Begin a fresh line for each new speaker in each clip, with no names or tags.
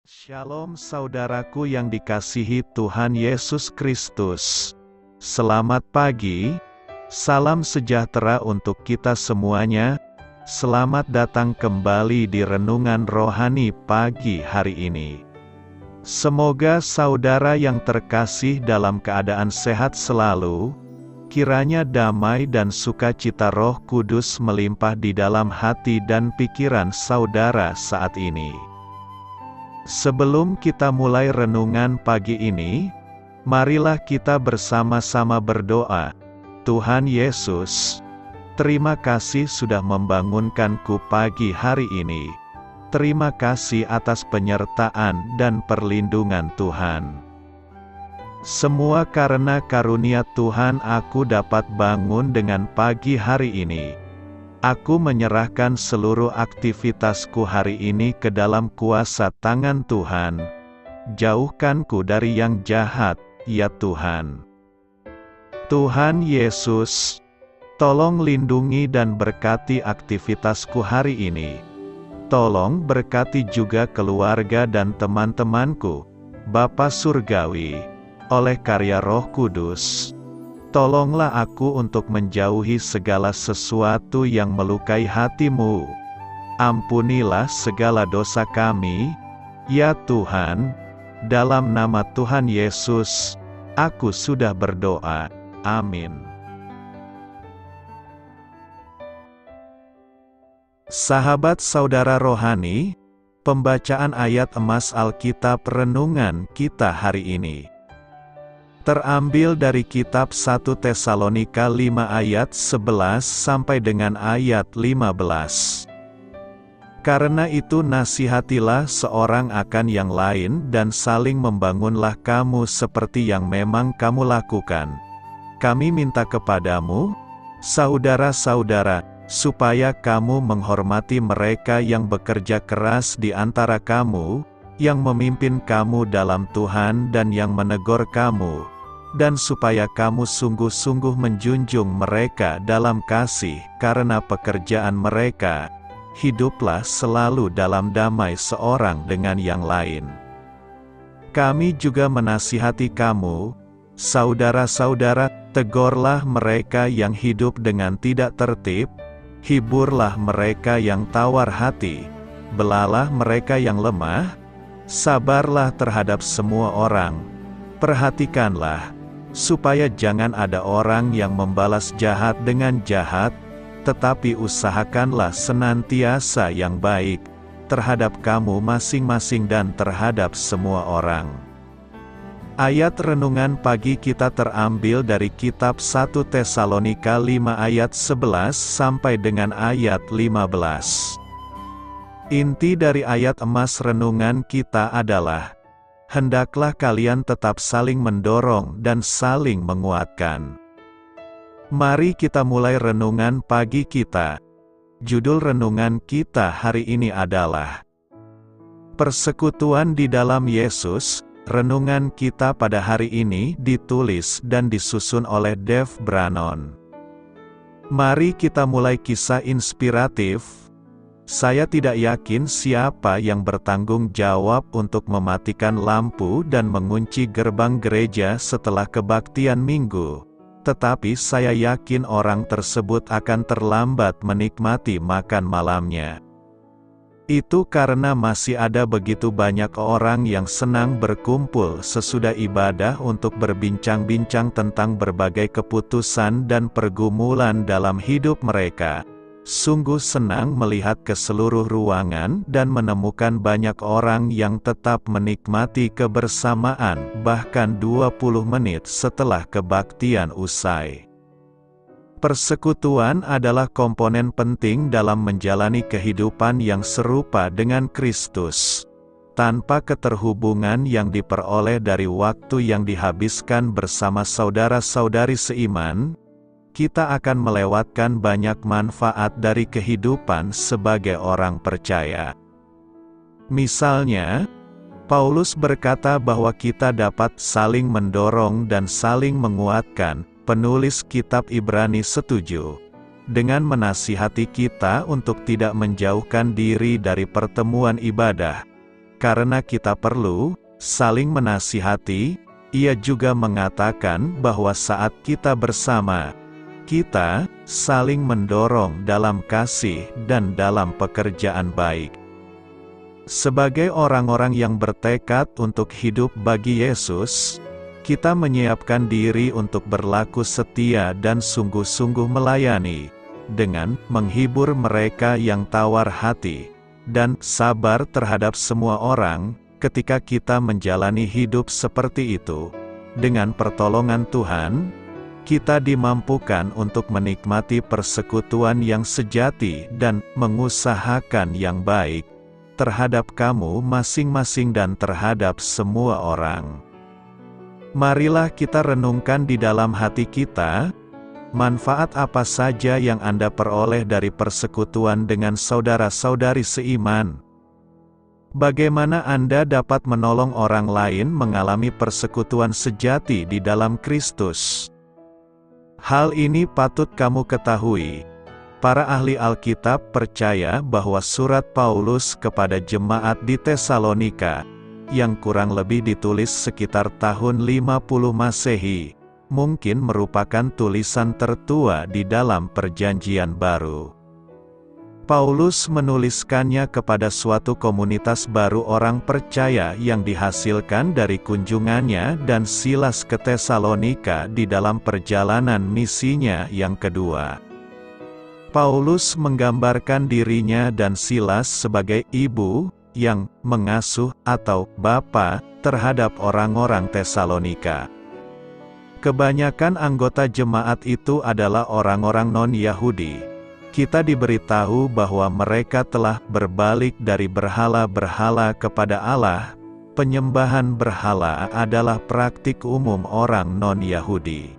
Shalom saudaraku yang dikasihi Tuhan Yesus Kristus. Selamat pagi, salam sejahtera untuk kita semuanya. Selamat datang kembali di Renungan Rohani pagi hari ini. Semoga saudara yang terkasih dalam keadaan sehat selalu. Kiranya damai dan sukacita Roh Kudus melimpah di dalam hati dan pikiran saudara saat ini. Sebelum kita mulai renungan pagi ini, marilah kita bersama-sama berdoa. Tuhan Yesus, terima kasih sudah membangunkanku pagi hari ini. Terima kasih atas penyertaan dan perlindungan Tuhan. Semua karena karunia Tuhan aku dapat bangun dengan pagi hari ini. Aku menyerahkan seluruh aktivitasku hari ini ke dalam kuasa tangan Tuhan. Jauhkanku dari yang jahat, ya Tuhan. Tuhan Yesus, tolong lindungi dan berkati aktivitasku hari ini. Tolong berkati juga keluarga dan teman-temanku, Bapa Surgawi, oleh karya Roh Kudus. Tolonglah aku untuk menjauhi segala sesuatu yang melukai hati-Mu. Ampunilah segala dosa kami, ya Tuhan. Dalam nama Tuhan Yesus, aku sudah berdoa. Amin. Sahabat saudara rohani, pembacaan ayat emas Alkitab renungan kita hari ini terambil dari kitab 1 Tesalonika 5 ayat 11 sampai dengan ayat 15. Karena itu nasihatilah seorang akan yang lain dan saling membangunlah kamu seperti yang memang kamu lakukan. Kami minta kepadamu, saudara-saudara, supaya kamu menghormati mereka yang bekerja keras di antara kamu, yang memimpin kamu dalam Tuhan dan yang menegur kamu, dan supaya kamu sungguh-sungguh menjunjung mereka dalam kasih karena pekerjaan mereka. Hiduplah selalu dalam damai seorang dengan yang lain. Kami juga menasihati kamu, saudara-saudara, tegurlah mereka yang hidup dengan tidak tertib, hiburlah mereka yang tawar hati, belalah mereka yang lemah, sabarlah terhadap semua orang, perhatikanlah, supaya jangan ada orang yang membalas jahat dengan jahat, tetapi usahakanlah senantiasa yang baik, terhadap kamu masing-masing dan terhadap semua orang. Ayat renungan pagi kita terambil dari kitab 1 Tesalonika 5 ayat 11 sampai dengan ayat 15. Inti dari ayat emas renungan kita adalah, hendaklah kalian tetap saling mendorong dan saling menguatkan. Mari kita mulai renungan pagi kita. Judul renungan kita hari ini adalah Persekutuan di dalam Yesus. Renungan kita pada hari ini ditulis dan disusun oleh Dave Brannon. Mari kita mulai kisah inspiratif. Saya tidak yakin siapa yang bertanggung jawab untuk mematikan lampu dan mengunci gerbang gereja setelah kebaktian minggu. Tetapi saya yakin orang tersebut akan terlambat menikmati makan malamnya. Itu karena masih ada begitu banyak orang yang senang berkumpul sesudah ibadah untuk berbincang-bincang tentang berbagai keputusan dan pergumulan dalam hidup mereka. Sungguh senang melihat ke seluruh ruangan dan menemukan banyak orang yang tetap menikmati kebersamaan bahkan 20 menit setelah kebaktian usai. Persekutuan adalah komponen penting dalam menjalani kehidupan yang serupa dengan Kristus. Tanpa keterhubungan yang diperoleh dari waktu yang dihabiskan bersama saudara-saudari seiman, kita akan melewatkan banyak manfaat dari kehidupan sebagai orang percaya. Misalnya, Paulus berkata bahwa kita dapat saling mendorong dan saling menguatkan. Penulis kitab Ibrani setuju dengan menasihati kita untuk tidak menjauhkan diri dari pertemuan ibadah, karena kita perlu saling menasihati. Ia juga mengatakan bahwa saat kita bersama, kita saling mendorong dalam kasih dan dalam pekerjaan baik. Sebagai orang-orang yang bertekad untuk hidup bagi Yesus, kita menyiapkan diri untuk berlaku setia dan sungguh-sungguh melayani, dengan menghibur mereka yang tawar hati, dan sabar terhadap semua orang. Ketika kita menjalani hidup seperti itu, dengan pertolongan Tuhan, kita dimampukan untuk menikmati persekutuan yang sejati dan mengusahakan yang baik terhadap kamu masing-masing dan terhadap semua orang. Marilah kita renungkan di dalam hati kita, manfaat apa saja yang Anda peroleh dari persekutuan dengan saudara-saudari seiman. Bagaimana Anda dapat menolong orang lain mengalami persekutuan sejati di dalam Kristus? Hal ini patut kamu ketahui. Para ahli Alkitab percaya bahwa surat Paulus kepada jemaat di Tesalonika, yang kurang lebih ditulis sekitar tahun 50 Masehi, mungkin merupakan tulisan tertua di dalam Perjanjian Baru. Paulus menuliskannya kepada suatu komunitas baru orang percaya yang dihasilkan dari kunjungannya dan Silas ke Tesalonika di dalam perjalanan misinya yang kedua. Paulus menggambarkan dirinya dan Silas sebagai ibu yang mengasuh atau bapa terhadap orang-orang Tesalonika. Kebanyakan anggota jemaat itu adalah orang-orang non-Yahudi. Kita diberitahu bahwa mereka telah berbalik dari berhala-berhala kepada Allah. Penyembahan berhala adalah praktik umum orang non-Yahudi.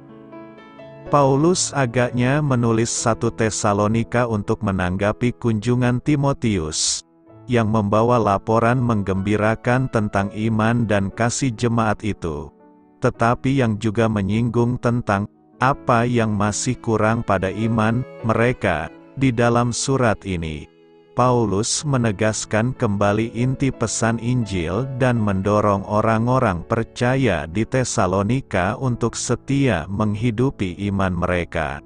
Paulus agaknya menulis 1 Tesalonika untuk menanggapi kunjungan Timotius, yang membawa laporan menggembirakan tentang iman dan kasih jemaat itu, tetapi yang juga menyinggung tentang apa yang masih kurang pada iman mereka. Di dalam surat ini, Paulus menegaskan kembali inti pesan Injil dan mendorong orang-orang percaya di Tesalonika untuk setia menghidupi iman mereka.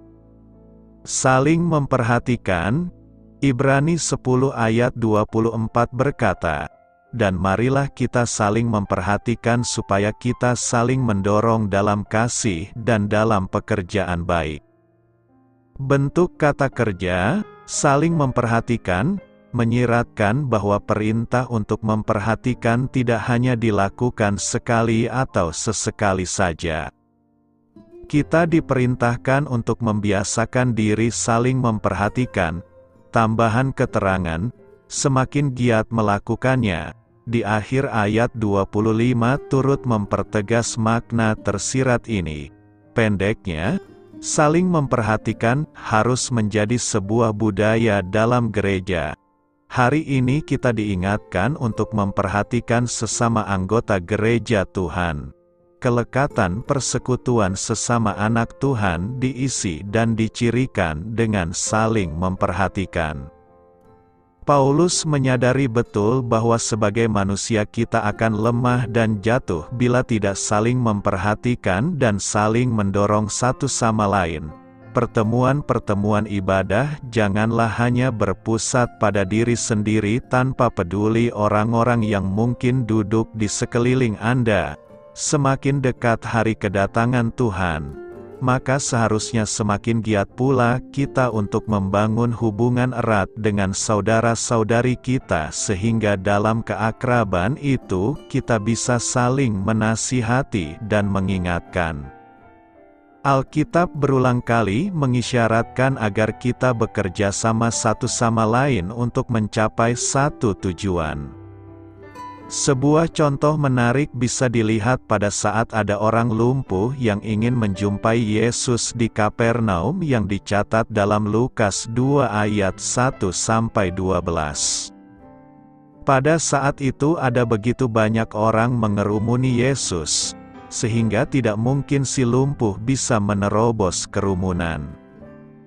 Saling memperhatikan, Ibrani 10 ayat 24 berkata, "Dan marilah kita saling memperhatikan supaya kita saling mendorong dalam kasih dan dalam pekerjaan baik." Bentuk kata kerja, saling memperhatikan, menyiratkan bahwa perintah untuk memperhatikan tidak hanya dilakukan sekali atau sesekali saja. Kita diperintahkan untuk membiasakan diri saling memperhatikan. Tambahan keterangan, semakin giat melakukannya. Di akhir ayat 25 turut mempertegas makna tersirat ini. Pendeknya, saling memperhatikan harus menjadi sebuah budaya dalam gereja. Hari ini kita diingatkan untuk memperhatikan sesama anggota gereja Tuhan. Kelekatan persekutuan sesama anak Tuhan diisi dan dicirikan dengan saling memperhatikan. Paulus menyadari betul bahwa sebagai manusia kita akan lemah dan jatuh bila tidak saling memperhatikan dan saling mendorong satu sama lain. Pertemuan-pertemuan ibadah janganlah hanya berpusat pada diri sendiri tanpa peduli orang-orang yang mungkin duduk di sekeliling Anda. Semakin dekat hari kedatangan Tuhan, maka seharusnya semakin giat pula kita untuk membangun hubungan erat dengan saudara-saudari kita sehingga dalam keakraban itu kita bisa saling menasihati dan mengingatkan. Alkitab berulang kali mengisyaratkan agar kita bekerja sama satu sama lain untuk mencapai satu tujuan. Sebuah contoh menarik bisa dilihat pada saat ada orang lumpuh yang ingin menjumpai Yesus di Kapernaum yang dicatat dalam Lukas 2 ayat 1-12. Pada saat itu ada begitu banyak orang mengerumuni Yesus, sehingga tidak mungkin si lumpuh bisa menerobos kerumunan.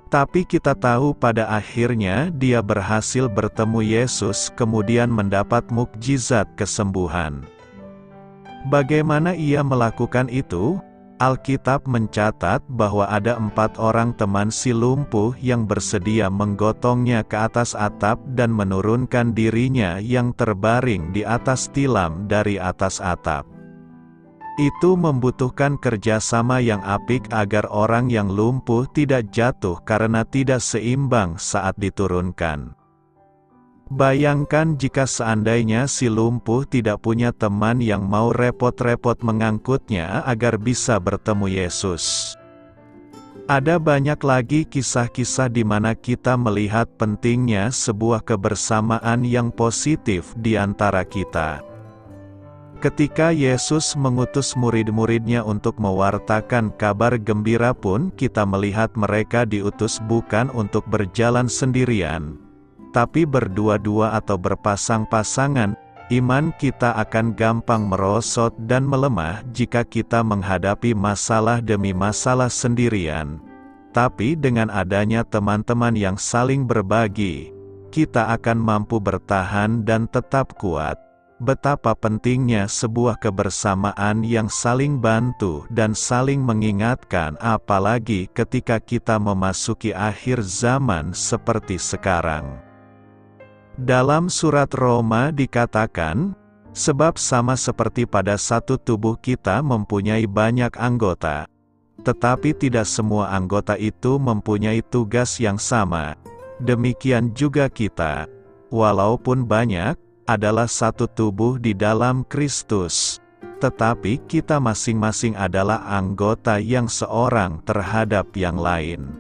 Tapi kita tahu pada akhirnya dia berhasil bertemu Yesus kemudian mendapat mukjizat kesembuhan. Bagaimana ia melakukan itu? Alkitab mencatat bahwa ada 4 orang teman si lumpuh yang bersedia menggotongnya ke atas atap dan menurunkan dirinya yang terbaring di atas tilam dari atas atap. Itu membutuhkan kerjasama yang apik agar orang yang lumpuh tidak jatuh karena tidak seimbang saat diturunkan. Bayangkan jika seandainya si lumpuh tidak punya teman yang mau repot-repot mengangkutnya agar bisa bertemu Yesus. Ada banyak lagi kisah-kisah di mana kita melihat pentingnya sebuah kebersamaan yang positif di antara kita. Ketika Yesus mengutus murid-muridnya untuk mewartakan kabar gembira pun kita melihat mereka diutus bukan untuk berjalan sendirian, tapi berdua-dua atau berpasang-pasangan. Iman kita akan gampang merosot dan melemah jika kita menghadapi masalah demi masalah sendirian. Tapi dengan adanya teman-teman yang saling berbagi, kita akan mampu bertahan dan tetap kuat. Betapa pentingnya sebuah kebersamaan yang saling bantu dan saling mengingatkan, apalagi ketika kita memasuki akhir zaman seperti sekarang. Dalam surat Roma dikatakan, sebab sama seperti pada satu tubuh kita mempunyai banyak anggota, tetapi tidak semua anggota itu mempunyai tugas yang sama. Demikian juga kita, walaupun banyak, adalah satu tubuh di dalam Kristus, tetapi kita masing-masing adalah anggota yang seorang terhadap yang lain.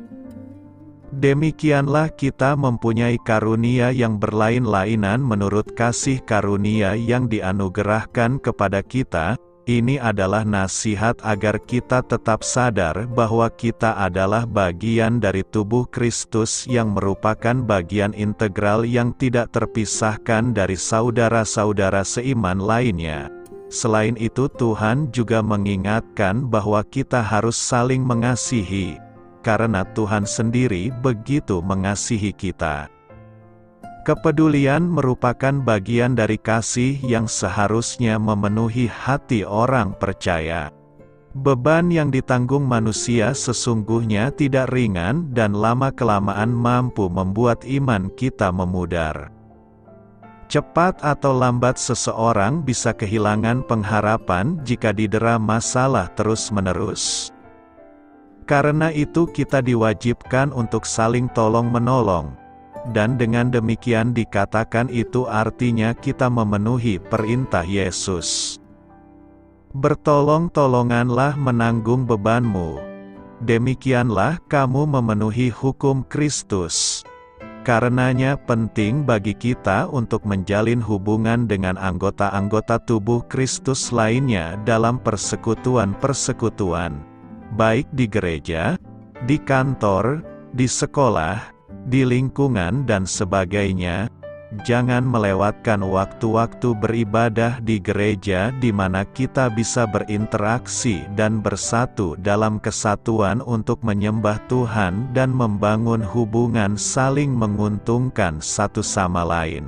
Demikianlah kita mempunyai karunia yang berlain-lainan menurut kasih karunia yang dianugerahkan kepada kita. Ini adalah nasihat agar kita tetap sadar bahwa kita adalah bagian dari tubuh Kristus yang merupakan bagian integral yang tidak terpisahkan dari saudara-saudara seiman lainnya. Selain itu, Tuhan juga mengingatkan bahwa kita harus saling mengasihi, karena Tuhan sendiri begitu mengasihi kita. Kepedulian merupakan bagian dari kasih yang seharusnya memenuhi hati orang percaya. Beban yang ditanggung manusia sesungguhnya tidak ringan dan lama-kelamaan mampu membuat iman kita memudar. Cepat atau lambat seseorang bisa kehilangan pengharapan jika didera masalah terus-menerus. Karena itu kita diwajibkan untuk saling tolong-menolong. Dan dengan demikian dikatakan itu artinya kita memenuhi perintah Yesus. Bertolong-tolonganlah menanggung bebanmu. Demikianlah kamu memenuhi hukum Kristus. Karenanya penting bagi kita untuk menjalin hubungan dengan anggota-anggota tubuh Kristus lainnya dalam persekutuan-persekutuan, baik di gereja, di kantor, di sekolah, di lingkungan dan sebagainya. Jangan melewatkan waktu-waktu beribadah di gereja di mana kita bisa berinteraksi dan bersatu dalam kesatuan untuk menyembah Tuhan dan membangun hubungan saling menguntungkan satu sama lain.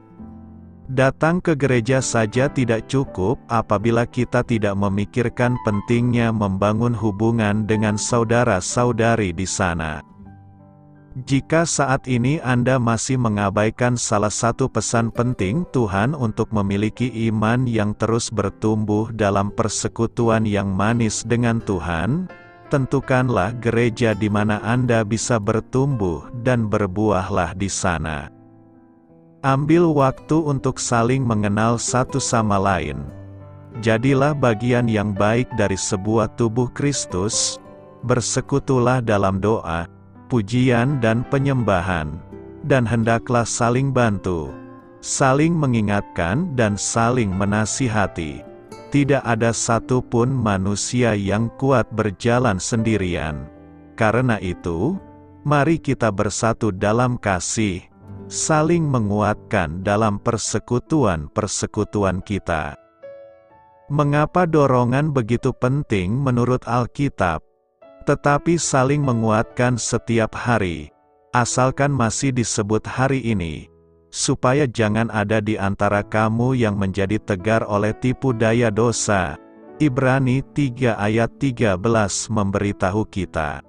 Datang ke gereja saja tidak cukup apabila kita tidak memikirkan pentingnya membangun hubungan dengan saudara-saudari di sana. Jika saat ini Anda masih mengabaikan salah satu pesan penting Tuhan untuk memiliki iman yang terus bertumbuh dalam persekutuan yang manis dengan Tuhan, tentukanlah gereja di mana Anda bisa bertumbuh dan berbuahlah di sana. Ambil waktu untuk saling mengenal satu sama lain. Jadilah bagian yang baik dari sebuah tubuh Kristus, bersekutulah dalam doa, pujian dan penyembahan, dan hendaklah saling bantu, saling mengingatkan dan saling menasihati. Tidak ada satupun manusia yang kuat berjalan sendirian. Karena itu, mari kita bersatu dalam kasih, saling menguatkan dalam persekutuan-persekutuan kita. Mengapa dorongan begitu penting menurut Alkitab? Tetapi saling menguatkan setiap hari, asalkan masih disebut hari ini, supaya jangan ada di antara kamu yang menjadi tegar oleh tipu daya dosa. Ibrani 3 ayat 13 memberitahu kita.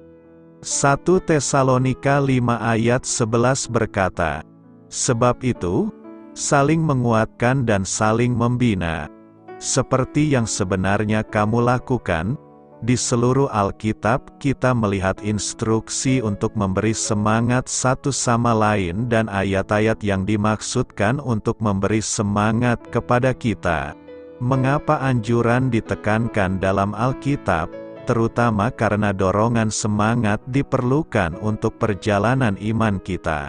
1 Tesalonika 5 ayat 11 berkata, "Sebab itu, saling menguatkan dan saling membina, seperti yang sebenarnya kamu lakukan." Di seluruh Alkitab kita melihat instruksi untuk memberi semangat satu sama lain dan ayat-ayat yang dimaksudkan untuk memberi semangat kepada kita. Mengapa anjuran ditekankan dalam Alkitab? Terutama karena dorongan semangat diperlukan untuk perjalanan iman kita.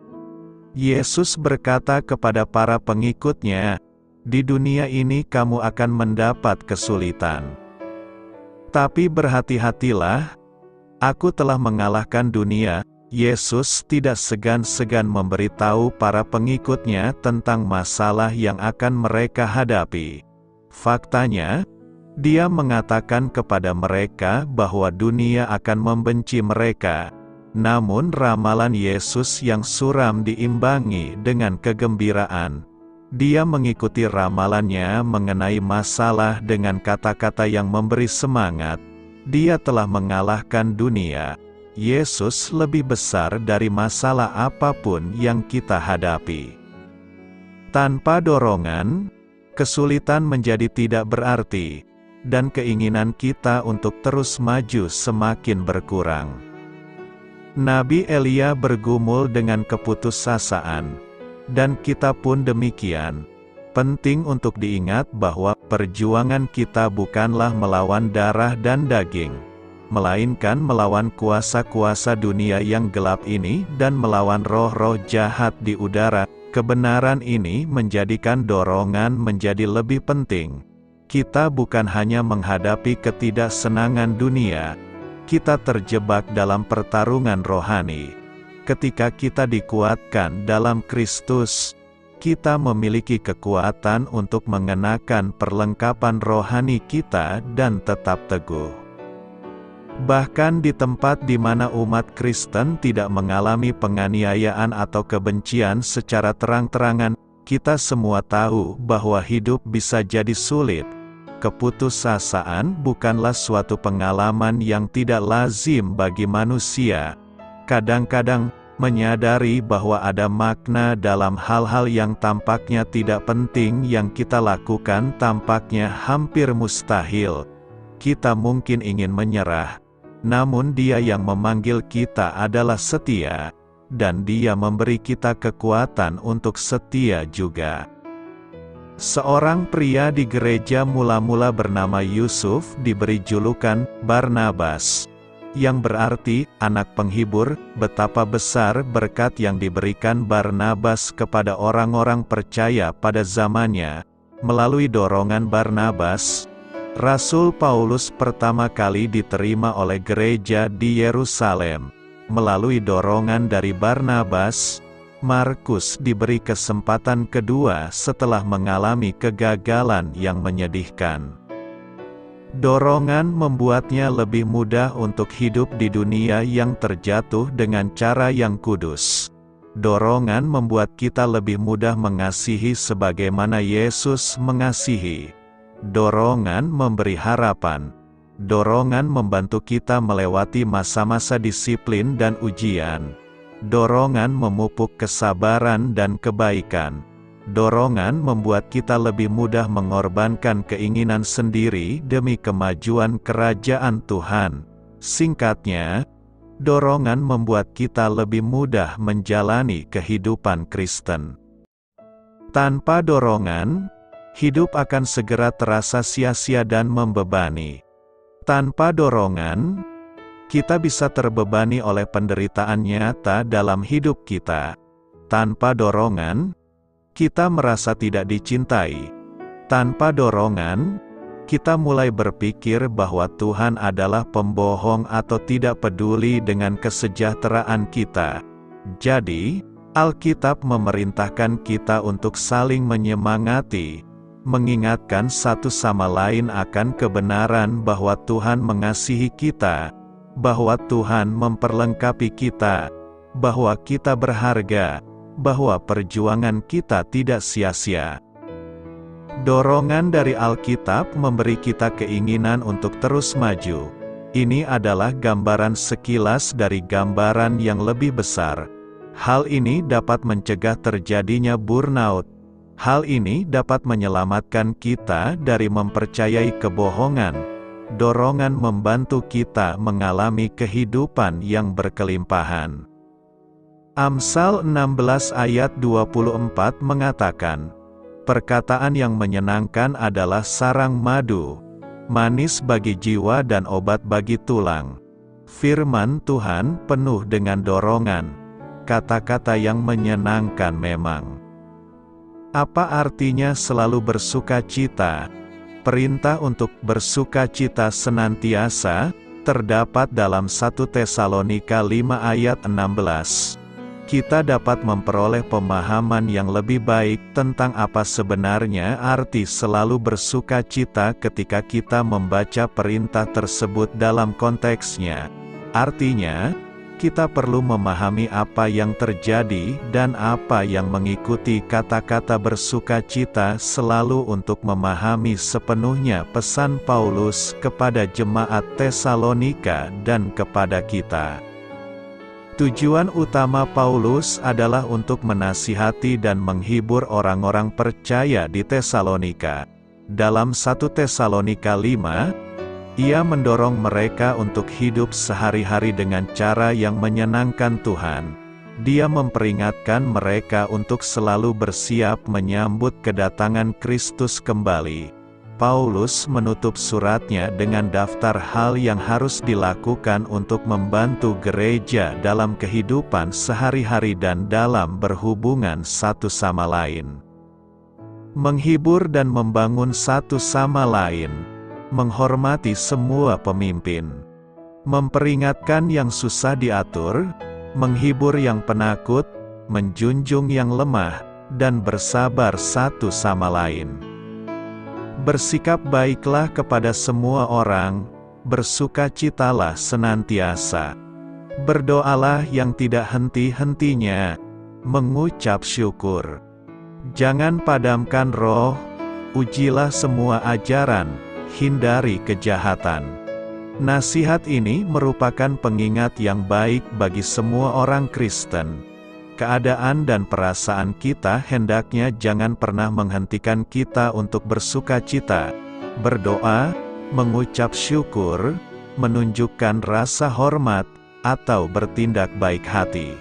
Yesus berkata kepada para pengikutnya, "Di dunia ini kamu akan mendapat kesulitan. Tapi berhati-hatilah, aku telah mengalahkan dunia." Yesus tidak segan-segan memberitahu para pengikutnya tentang masalah yang akan mereka hadapi. Faktanya, Dia mengatakan kepada mereka bahwa dunia akan membenci mereka. Namun ramalan Yesus yang suram diimbangi dengan kegembiraan. Dia mengikuti ramalannya mengenai masalah dengan kata-kata yang memberi semangat. Dia telah mengalahkan dunia. Yesus lebih besar dari masalah apapun yang kita hadapi. Tanpa dorongan, kesulitan menjadi tidak berarti, dan keinginan kita untuk terus maju semakin berkurang. Nabi Elia bergumul dengan keputusasaan. Dan kita pun demikian. Penting untuk diingat bahwa perjuangan kita bukanlah melawan darah dan daging, melainkan melawan kuasa-kuasa dunia yang gelap ini dan melawan roh-roh jahat di udara. Kebenaran ini menjadikan dorongan menjadi lebih penting. Kita bukan hanya menghadapi ketidaksenangan dunia, kita terjebak dalam pertarungan rohani. Ketika kita dikuatkan dalam Kristus, kita memiliki kekuatan untuk mengenakan perlengkapan rohani kita dan tetap teguh. Bahkan di tempat di mana umat Kristen tidak mengalami penganiayaan atau kebencian secara terang-terangan, kita semua tahu bahwa hidup bisa jadi sulit. Keputusasaan bukanlah suatu pengalaman yang tidak lazim bagi manusia. Kadang-kadang, menyadari bahwa ada makna dalam hal-hal yang tampaknya tidak penting yang kita lakukan tampaknya hampir mustahil. Kita mungkin ingin menyerah, namun Dia yang memanggil kita adalah setia, dan Dia memberi kita kekuatan untuk setia juga. Seorang pria di gereja mula-mula bernama Yusuf diberi julukan Barnabas, yang berarti anak penghibur. Betapa besar berkat yang diberikan Barnabas kepada orang-orang percaya pada zamannya. Melalui dorongan Barnabas, Rasul Paulus pertama kali diterima oleh gereja di Yerusalem. Melalui dorongan dari Barnabas, Markus diberi kesempatan kedua setelah mengalami kegagalan yang menyedihkan. Dorongan membuatnya lebih mudah untuk hidup di dunia yang terjatuh dengan cara yang kudus. Dorongan membuat kita lebih mudah mengasihi sebagaimana Yesus mengasihi. Dorongan memberi harapan. Dorongan membantu kita melewati masa-masa disiplin dan ujian. Dorongan memupuk kesabaran dan kebaikan. Dorongan membuat kita lebih mudah mengorbankan keinginan sendiri demi kemajuan kerajaan Tuhan. Singkatnya, dorongan membuat kita lebih mudah menjalani kehidupan Kristen. Tanpa dorongan, hidup akan segera terasa sia-sia dan membebani. Tanpa dorongan, kita bisa terbebani oleh penderitaan nyata dalam hidup kita. Tanpa dorongan, kita merasa tidak dicintai. Tanpa dorongan, kita mulai berpikir bahwa Tuhan adalah pembohong atau tidak peduli dengan kesejahteraan kita. Jadi, Alkitab memerintahkan kita untuk saling menyemangati, mengingatkan satu sama lain akan kebenaran bahwa Tuhan mengasihi kita, bahwa Tuhan memperlengkapi kita, bahwa kita berharga, bahwa perjuangan kita tidak sia-sia. Dorongan dari Alkitab memberi kita keinginan untuk terus maju. Ini adalah gambaran sekilas dari gambaran yang lebih besar. Hal ini dapat mencegah terjadinya burnout. Hal ini dapat menyelamatkan kita dari mempercayai kebohongan. Dorongan membantu kita mengalami kehidupan yang berkelimpahan. Amsal 16 ayat 24 mengatakan, "Perkataan yang menyenangkan adalah sarang madu, manis bagi jiwa dan obat bagi tulang." Firman Tuhan penuh dengan dorongan, kata-kata yang menyenangkan memang. Apa artinya selalu bersukacita? Perintah untuk bersukacita senantiasa terdapat dalam 1 Tesalonika 5 ayat 16. Kita dapat memperoleh pemahaman yang lebih baik tentang apa sebenarnya arti selalu bersukacita ketika kita membaca perintah tersebut dalam konteksnya. Artinya, kita perlu memahami apa yang terjadi dan apa yang mengikuti kata-kata bersukacita selalu untuk memahami sepenuhnya pesan Paulus kepada jemaat Tesalonika dan kepada kita. Tujuan utama Paulus adalah untuk menasihati dan menghibur orang-orang percaya di Tesalonika. Dalam 1 Tesalonika 5, ia mendorong mereka untuk hidup sehari-hari dengan cara yang menyenangkan Tuhan. Dia memperingatkan mereka untuk selalu bersiap menyambut kedatangan Kristus kembali. Paulus menutup suratnya dengan daftar hal yang harus dilakukan untuk membantu gereja dalam kehidupan sehari-hari dan dalam berhubungan satu sama lain. Menghibur dan membangun satu sama lain, menghormati semua pemimpin, memperingatkan yang susah diatur, menghibur yang penakut, menjunjung yang lemah, dan bersabar satu sama lain. Bersikap baiklah kepada semua orang, bersukacitalah senantiasa. Berdoalah yang tidak henti-hentinya, mengucap syukur. Jangan padamkan roh, ujilah semua ajaran, hindari kejahatan. Nasihat ini merupakan pengingat yang baik bagi semua orang Kristen. Keadaan dan perasaan kita hendaknya jangan pernah menghentikan kita untuk bersukacita, berdoa, mengucap syukur, menunjukkan rasa hormat, atau bertindak baik hati.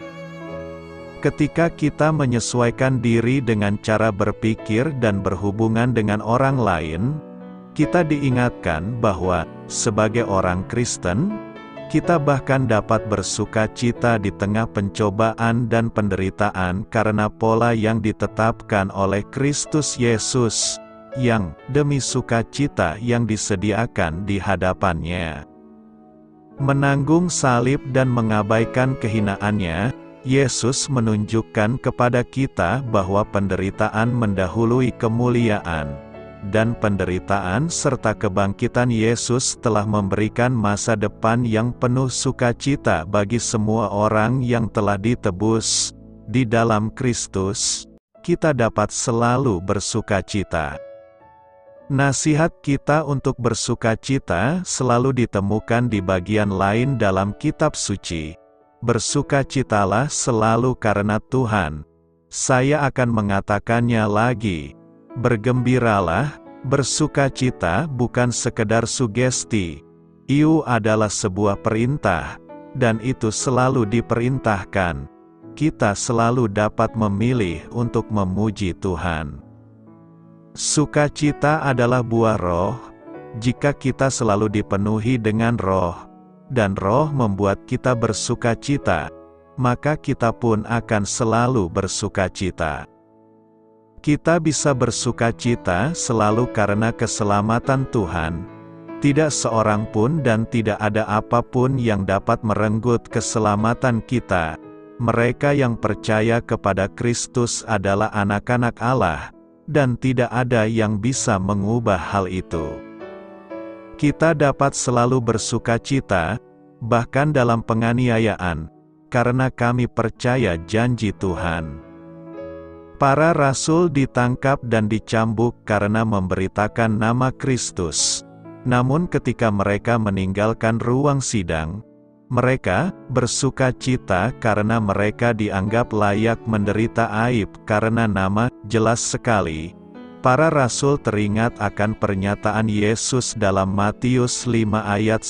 Ketika kita menyesuaikan diri dengan cara berpikir dan berhubungan dengan orang lain, kita diingatkan bahwa, sebagai orang Kristen, kita bahkan dapat bersukacita di tengah pencobaan dan penderitaan karena pola yang ditetapkan oleh Kristus Yesus, yang demi sukacita yang disediakan di hadapannya. Menanggung salib dan mengabaikan kehinaannya, Yesus menunjukkan kepada kita bahwa penderitaan mendahului kemuliaan. Dan penderitaan serta kebangkitan Yesus telah memberikan masa depan yang penuh sukacita bagi semua orang yang telah ditebus. Di dalam Kristus, kita dapat selalu bersukacita. Nasihat kita untuk bersukacita selalu ditemukan di bagian lain dalam kitab suci. Bersukacitalah selalu karena Tuhan. Saya akan mengatakannya lagi. Bergembiralah, bersukacita bukan sekedar sugesti. Itu adalah sebuah perintah, dan itu selalu diperintahkan. Kita selalu dapat memilih untuk memuji Tuhan. Sukacita adalah buah roh. Jika kita selalu dipenuhi dengan roh, dan roh membuat kita bersukacita, maka kita pun akan selalu bersukacita. Kita bisa bersukacita selalu karena keselamatan Tuhan. Tidak seorang pun dan tidak ada apapun yang dapat merenggut keselamatan kita. Mereka yang percaya kepada Kristus adalah anak-anak Allah, dan tidak ada yang bisa mengubah hal itu. Kita dapat selalu bersukacita, bahkan dalam penganiayaan, karena kami percaya janji Tuhan. Para rasul ditangkap dan dicambuk karena memberitakan nama Kristus. Namun ketika mereka meninggalkan ruang sidang, mereka bersukacita karena mereka dianggap layak menderita aib karena nama. Jelas sekali, para rasul teringat akan pernyataan Yesus dalam Matius 5 ayat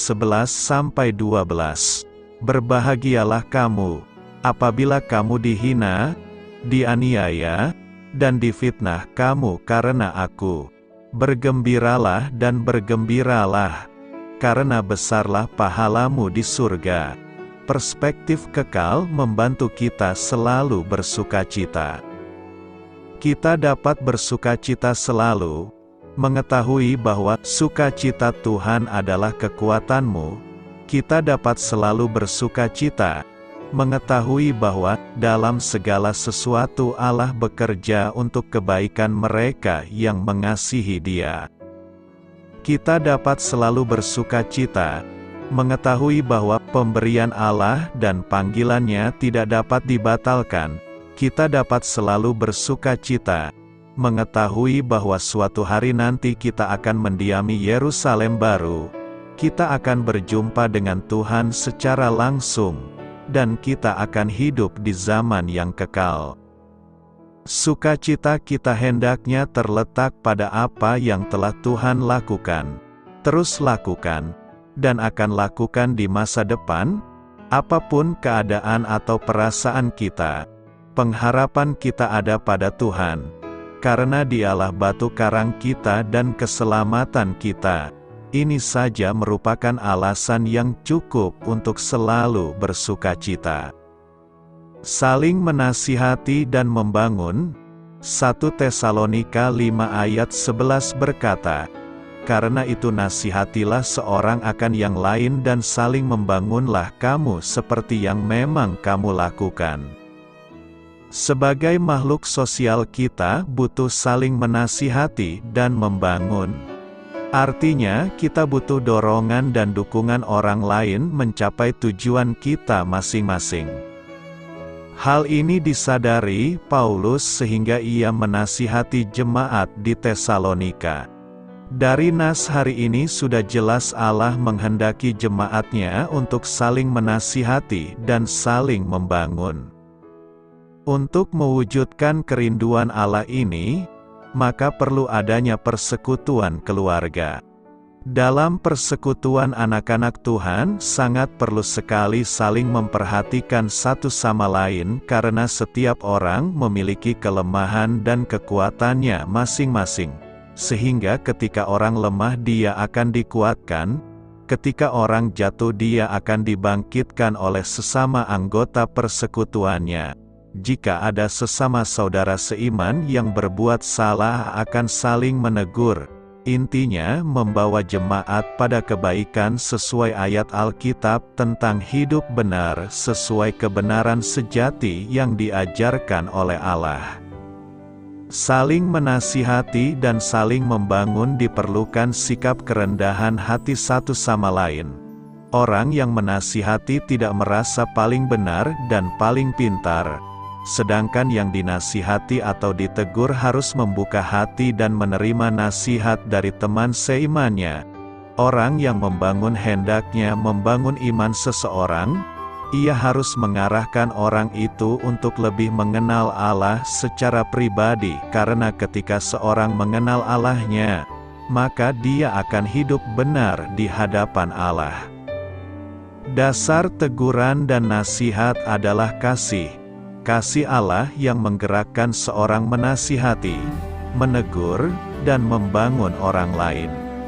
11-12. Berbahagialah kamu, apabila kamu dihina, dianiaya, dan difitnah kamu karena aku. Bergembiralah dan bergembiralah, karena besarlah pahalamu di surga. Perspektif kekal membantu kita selalu bersukacita. Kita dapat bersukacita selalu, mengetahui bahwa sukacita Tuhan adalah kekuatanmu. Kita dapat selalu bersukacita, mengetahui bahwa dalam segala sesuatu Allah bekerja untuk kebaikan mereka yang mengasihi Dia. Kita dapat selalu bersukacita, mengetahui bahwa pemberian Allah dan panggilannya tidak dapat dibatalkan. Kita dapat selalu bersukacita, mengetahui bahwa suatu hari nanti kita akan mendiami Yerusalem baru. Kita akan berjumpa dengan Tuhan secara langsung, dan kita akan hidup di zaman yang kekal. Sukacita kita hendaknya terletak pada apa yang telah Tuhan lakukan, terus lakukan, dan akan lakukan di masa depan. Apapun keadaan atau perasaan kita, pengharapan kita ada pada Tuhan, karena Dialah batu karang kita dan keselamatan kita. Ini saja merupakan alasan yang cukup untuk selalu bersukacita. Saling menasihati dan membangun. 1 Tesalonika 5 ayat 11 berkata, "Karena itu nasihatilah seorang akan yang lain dan saling membangunlah kamu seperti yang memang kamu lakukan." Sebagai makhluk sosial kita butuh saling menasihati dan membangun. Artinya, kita butuh dorongan dan dukungan orang lain mencapai tujuan kita masing-masing. Hal ini disadari Paulus sehingga ia menasihati jemaat di Tesalonika. Dari nas hari ini sudah jelas Allah menghendaki jemaatnya untuk saling menasihati dan saling membangun. Untuk mewujudkan kerinduan Allah ini, maka perlu adanya persekutuan keluarga. Dalam persekutuan anak-anak Tuhan, sangat perlu sekali saling memperhatikan satu sama lain karena setiap orang memiliki kelemahan dan kekuatannya masing-masing. Sehingga ketika orang lemah dia akan dikuatkan, ketika orang jatuh dia akan dibangkitkan oleh sesama anggota persekutuannya. Jika ada sesama saudara seiman yang berbuat salah akan saling menegur. Intinya membawa jemaat pada kebaikan sesuai ayat Alkitab tentang hidup benar sesuai kebenaran sejati yang diajarkan oleh Allah. Saling menasihati dan saling membangun diperlukan sikap kerendahan hati satu sama lain. Orang yang menasihati tidak merasa paling benar dan paling pintar. Sedangkan yang dinasihati atau ditegur harus membuka hati dan menerima nasihat dari teman seimannya. Orang yang membangun hendaknya membangun iman seseorang. Ia harus mengarahkan orang itu untuk lebih mengenal Allah secara pribadi, karena ketika seorang mengenal Allahnya, maka dia akan hidup benar di hadapan Allah. Dasar teguran dan nasihat adalah kasih. Kasih Allah yang menggerakkan seorang menasihati, menegur, dan membangun orang lain.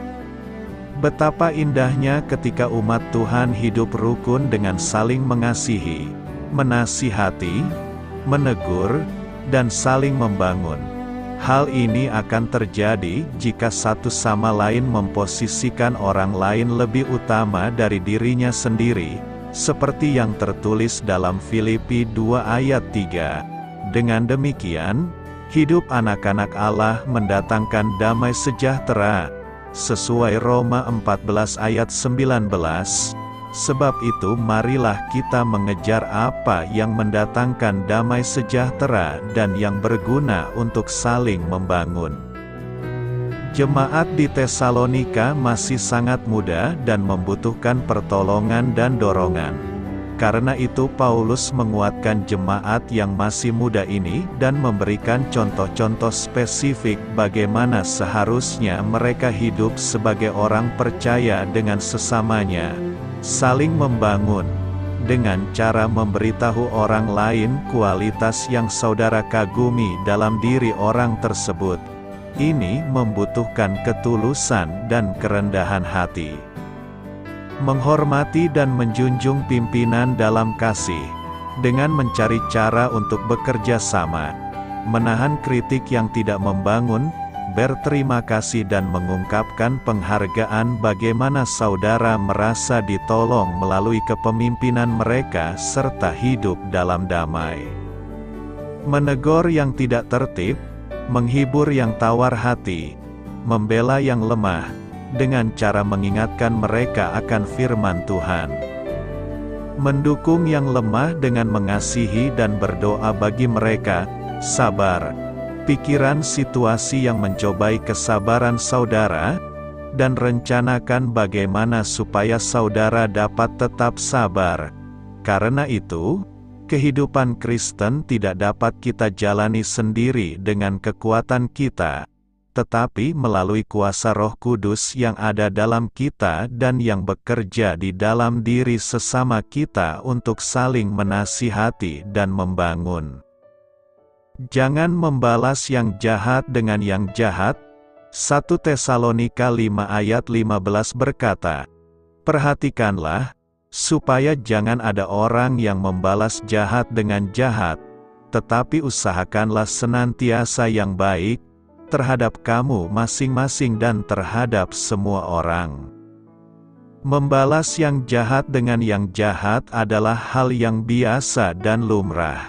Betapa indahnya ketika umat Tuhan hidup rukun dengan saling mengasihi, menasihati, menegur, dan saling membangun. Hal ini akan terjadi jika satu sama lain memposisikan orang lain lebih utama dari dirinya sendiri, seperti yang tertulis dalam Filipi 2 ayat 3. Dengan demikian, Hidup anak-anak Allah mendatangkan damai sejahtera, sesuai Roma 14 ayat 19. Sebab itu marilah kita mengejar apa yang mendatangkan damai sejahtera dan yang berguna untuk saling membangun. Jemaat di Tesalonika masih sangat muda dan membutuhkan pertolongan dan dorongan. Karena itu Paulus menguatkan jemaat yang masih muda ini dan memberikan contoh-contoh spesifik bagaimana seharusnya mereka hidup sebagai orang percaya dengan sesamanya, saling membangun, dengan cara memberitahu orang lain kualitas yang saudara kagumi dalam diri orang tersebut. Ini membutuhkan ketulusan dan kerendahan hati. Menghormati dan menjunjung pimpinan dalam kasih, dengan mencari cara untuk bekerja sama, menahan kritik yang tidak membangun, berterima kasih dan mengungkapkan penghargaan bagaimana saudara merasa ditolong melalui kepemimpinan mereka serta hidup dalam damai. Menegur yang tidak tertib, menghibur yang tawar hati, membela yang lemah, dengan cara mengingatkan mereka akan firman Tuhan. Mendukung yang lemah dengan mengasihi dan berdoa bagi mereka, sabar, pikiran situasi yang mencobai kesabaran saudara, dan rencanakan bagaimana supaya saudara dapat tetap sabar. Karena itu, kehidupan Kristen tidak dapat kita jalani sendiri dengan kekuatan kita, tetapi melalui kuasa Roh Kudus yang ada dalam kita dan yang bekerja di dalam diri sesama kita untuk saling menasihati dan membangun. Jangan membalas yang jahat dengan yang jahat. 1 Tesalonika 5 ayat 15 berkata, "Perhatikanlah, supaya jangan ada orang yang membalas jahat dengan jahat, tetapi usahakanlah senantiasa yang baik, terhadap kamu masing-masing dan terhadap semua orang." Membalas yang jahat dengan yang jahat adalah hal yang biasa dan lumrah.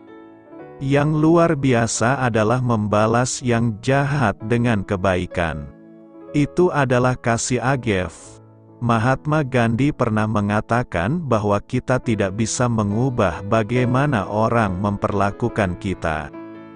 Yang luar biasa adalah membalas yang jahat dengan kebaikan. Itu adalah kasih agef. Mahatma Gandhi pernah mengatakan bahwa kita tidak bisa mengubah bagaimana orang memperlakukan kita.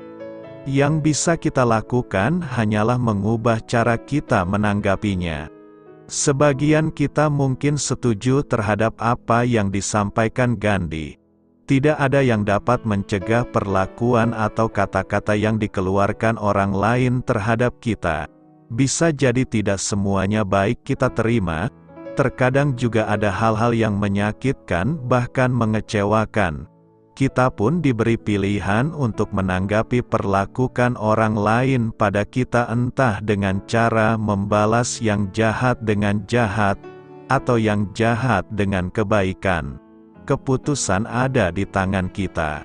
Yang bisa kita lakukan hanyalah mengubah cara kita menanggapinya. Sebagian kita mungkin setuju terhadap apa yang disampaikan Gandhi. Tidak ada yang dapat mencegah perlakuan atau kata-kata yang dikeluarkan orang lain terhadap kita. Bisa jadi tidak semuanya baik kita terima, terkadang juga ada hal-hal yang menyakitkan bahkan mengecewakan. Kita pun diberi pilihan untuk menanggapi perlakuan orang lain pada kita entah dengan cara membalas yang jahat dengan jahat, atau yang jahat dengan kebaikan. Keputusan ada di tangan kita.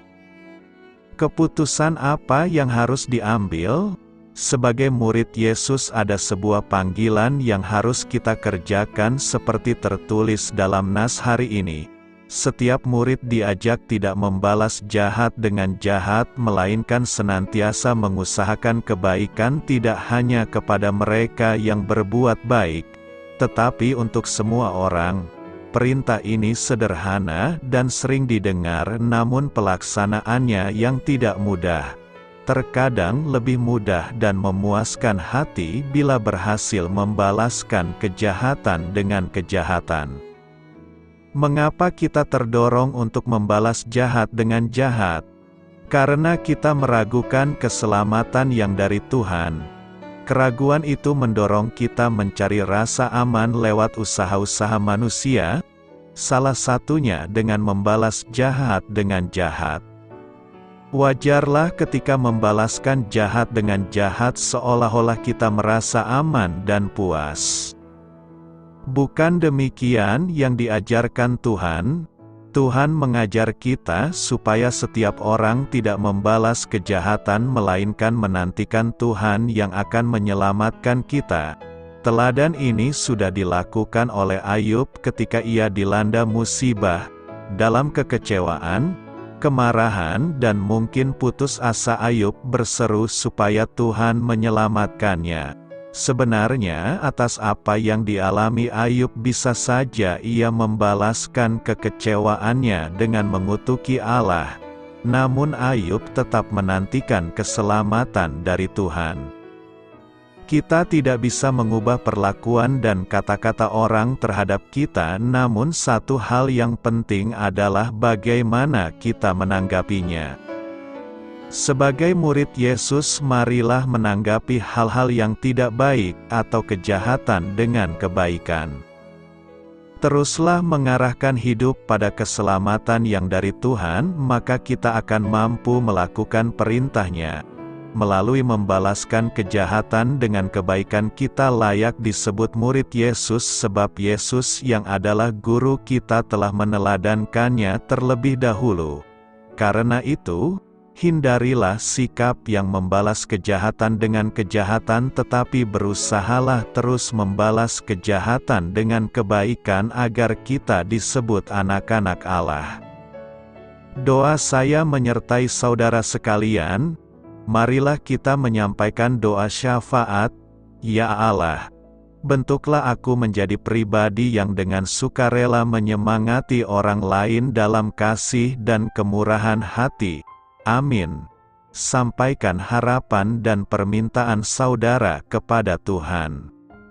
Keputusan apa yang harus diambil? Sebagai murid Yesus ada sebuah panggilan yang harus kita kerjakan seperti tertulis dalam nas hari ini. Setiap murid diajak tidak membalas jahat dengan jahat, melainkan senantiasa mengusahakan kebaikan tidak hanya kepada mereka yang berbuat baik, tetapi untuk semua orang. Perintah ini sederhana dan sering didengar, namun pelaksanaannya yang tidak mudah. Terkadang lebih mudah dan memuaskan hati bila berhasil membalaskan kejahatan dengan kejahatan. Mengapa kita terdorong untuk membalas jahat dengan jahat? Karena kita meragukan keselamatan yang dari Tuhan. Keraguan itu mendorong kita mencari rasa aman lewat usaha-usaha manusia, salah satunya dengan membalas jahat dengan jahat. Wajarlah ketika membalaskan jahat dengan jahat seolah-olah kita merasa aman dan puas. Bukan demikian yang diajarkan Tuhan. Tuhan mengajar kita supaya setiap orang tidak membalas kejahatan melainkan menantikan Tuhan yang akan menyelamatkan kita. Teladan ini sudah dilakukan oleh Ayub ketika ia dilanda musibah. Dalam kekecewaan, kemarahan dan mungkin putus asa Ayub berseru supaya Tuhan menyelamatkannya. Sebenarnya atas apa yang dialami Ayub bisa saja ia membalaskan kekecewaannya dengan mengutuki Allah. Namun Ayub tetap menantikan keselamatan dari Tuhan. Kita tidak bisa mengubah perlakuan dan kata-kata orang terhadap kita, namun satu hal yang penting adalah bagaimana kita menanggapinya. Sebagai murid Yesus, marilah menanggapi hal-hal yang tidak baik atau kejahatan dengan kebaikan. Teruslah mengarahkan hidup pada keselamatan yang dari Tuhan, maka kita akan mampu melakukan perintah-Nya. Melalui membalaskan kejahatan dengan kebaikan, kita layak disebut murid Yesus, sebab Yesus yang adalah guru kita telah meneladankannya terlebih dahulu. Karena itu, hindarilah sikap yang membalas kejahatan dengan kejahatan, tetapi berusahalah terus membalas kejahatan dengan kebaikan agar kita disebut anak-anak Allah. Doa saya menyertai saudara sekalian. Marilah kita menyampaikan doa syafaat. Ya Allah, bentuklah aku menjadi pribadi yang dengan sukarela menyemangati orang lain dalam kasih dan kemurahan hati. Amin. Sampaikan harapan dan permintaan saudara kepada Tuhan.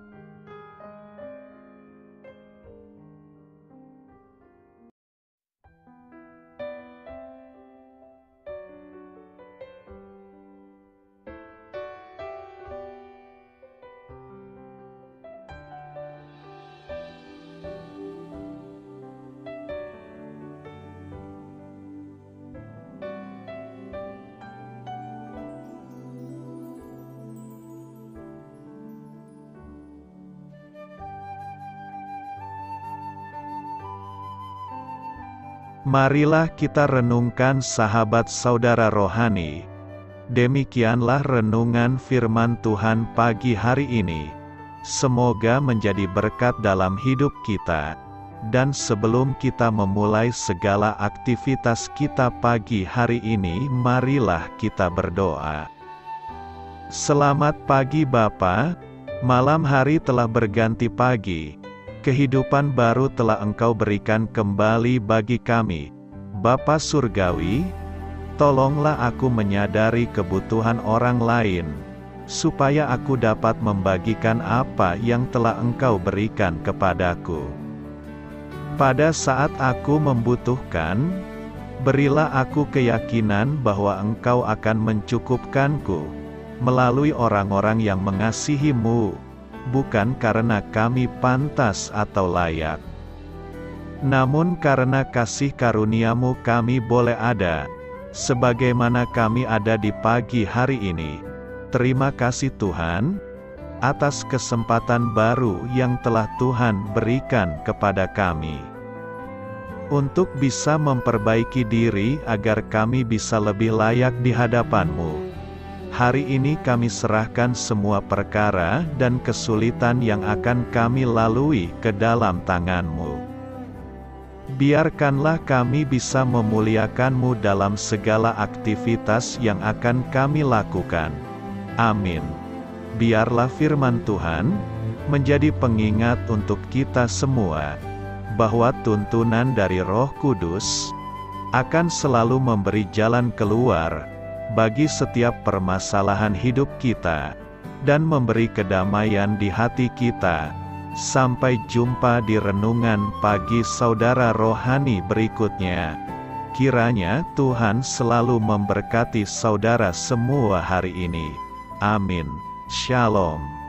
Marilah kita renungkan sahabat saudara rohani. Demikianlah renungan firman Tuhan pagi hari ini. Semoga menjadi berkat dalam hidup kita. Dan sebelum kita memulai segala aktivitas kita pagi hari ini, marilah kita berdoa. Selamat pagi Bapa, malam hari telah berganti pagi. Kehidupan baru telah Engkau berikan kembali bagi kami. Bapa Surgawi, tolonglah aku menyadari kebutuhan orang lain, supaya aku dapat membagikan apa yang telah Engkau berikan kepadaku. Pada saat aku membutuhkan, berilah aku keyakinan bahwa Engkau akan mencukupkanku, melalui orang-orang yang mengasihi-Mu, bukan karena kami pantas atau layak, namun karena kasih karunia-Mu kami boleh ada, sebagaimana kami ada di pagi hari ini. Terima kasih Tuhan, atas kesempatan baru yang telah Tuhan berikan kepada kami, untuk bisa memperbaiki diri agar kami bisa lebih layak di hadapan-Mu. Hari ini kami serahkan semua perkara dan kesulitan yang akan kami lalui ke dalam tangan-Mu. Biarkanlah kami bisa memuliakan-Mu dalam segala aktivitas yang akan kami lakukan. Amin. Biarlah firman Tuhan menjadi pengingat untuk kita semua, bahwa tuntunan dari Roh Kudus akan selalu memberi jalan keluar bagi setiap permasalahan hidup kita, dan memberi kedamaian di hati kita. Sampai jumpa di renungan pagi saudara rohani berikutnya. Kiranya Tuhan selalu memberkati saudara semua hari ini. Amin. Shalom.